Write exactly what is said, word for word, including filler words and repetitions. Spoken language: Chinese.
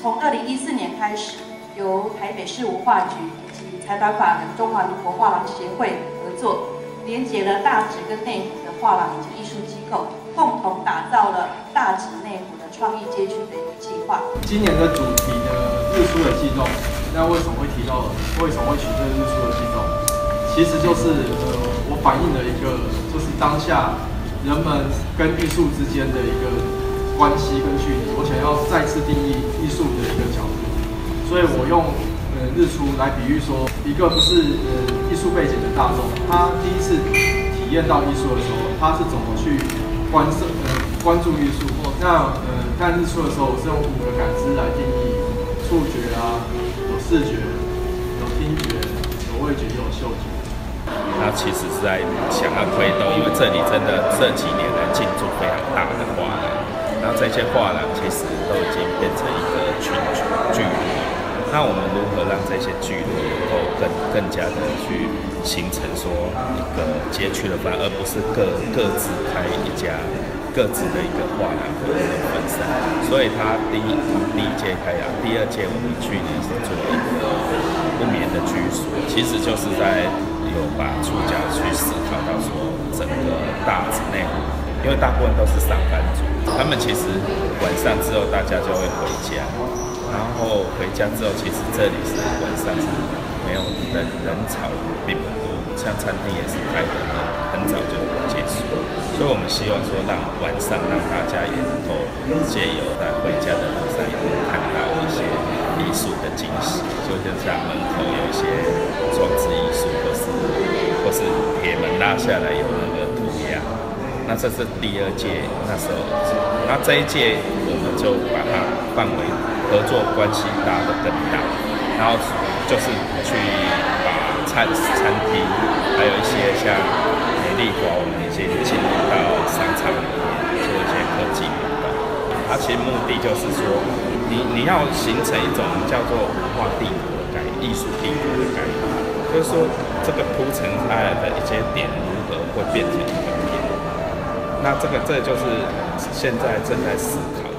从二零一四年开始，由台北市文化局以及财团法人中华民国画廊协会合作，连结了大直跟内湖的画廊以及艺术机构，共同打造了大直内湖的创意街区的一个计划。 今年的主题呢，日出的悸动。那为什么会提到？为什么会取这个日出的悸动？其实就是呃，我反映了一个，就是当下人们跟艺术之间的一个关系跟距离。我想要再次定义艺术的一个角度，所以我用呃日出来比喻说，一个不是呃艺术背景的大众，他第一次体验到艺术的时候，他是怎么去关注呃关注艺术？那呃看日出的时候，我是用五个感知来定义触觉啊。有视觉，有听觉，有味觉，也有嗅觉。 那其实是在想要推动，因为这里真的这几年来进驻非常大的画廊，然后这些画廊其实都已经变成一个群聚落。那我们如何让这些聚落能够更更加的去形成说一个街区的范，而不是各各自开一家各自的一个画廊和分散？所以它第一第一届开廊，第二届我们去年是做一个不眠的居所，其实就是在有把触角去思考到说整个大直内湖，因为大部分都是上班族，他们其实晚上之后大家就会回家。然后回家之后，其实这里是晚上是没有人人潮并不多，像餐厅也是开得很很早就结束，所以我们希望说让晚上让大家也能够借由在回家的路上也能看到一些艺术的惊喜，就像门口有一些装置艺术，或是或是铁门拉下来有那个涂鸦。那这是第二届那时候，那这一届我们就把它范围合作关系拉得更大，然后就是去把餐餐厅，还有一些像美丽华，我们已经进入到商场里面做一些科技美化。它其实目的就是说，你你要形成一种叫做文化帝国的概念、艺术帝国的概念，就是说这个铺陈开来的一些点如何会变成一个点。那这个这就是现在正在思考。